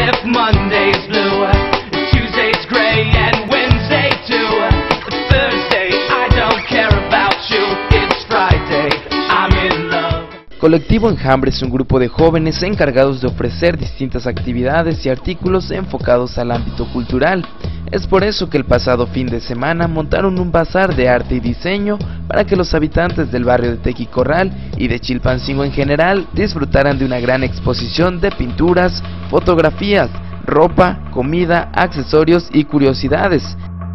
if Monday's blue, Tuesday's gray and Wednesday too, Thursday I don't care about you, it's Friday, I'm in love. Colectivo Enjambre es un grupo de jóvenes encargados de ofrecer distintas actividades y artículos enfocados al ámbito cultural. Es por eso que el pasado fin de semana montaron un bazar de arte y diseño para que los habitantes del barrio de Tequicorral y de Chilpancingo en general disfrutaran de una gran exposición de pinturas, fotografías, ropa, comida, accesorios y curiosidades.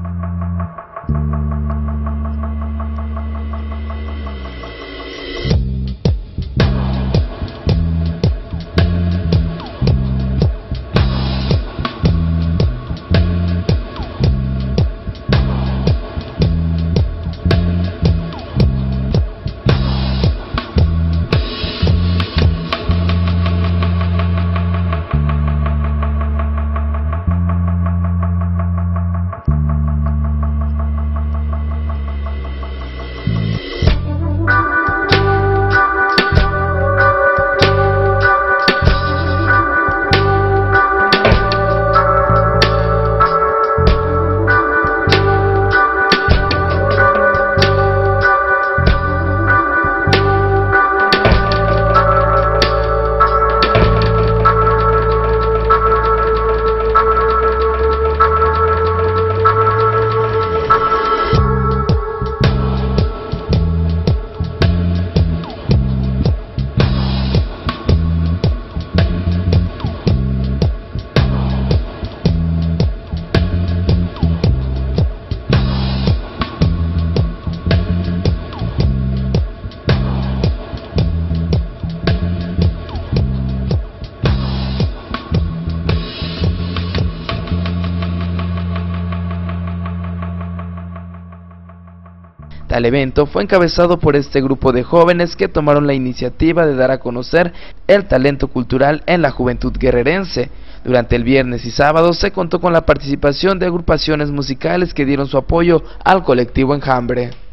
Tal evento fue encabezado por este grupo de jóvenes que tomaron la iniciativa de dar a conocer el talento cultural en la juventud guerrerense. Durante el viernes y sábado se contó con la participación de agrupaciones musicales que dieron su apoyo al colectivo Enjambre.